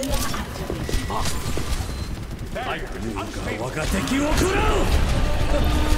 早く我が敵を食らう。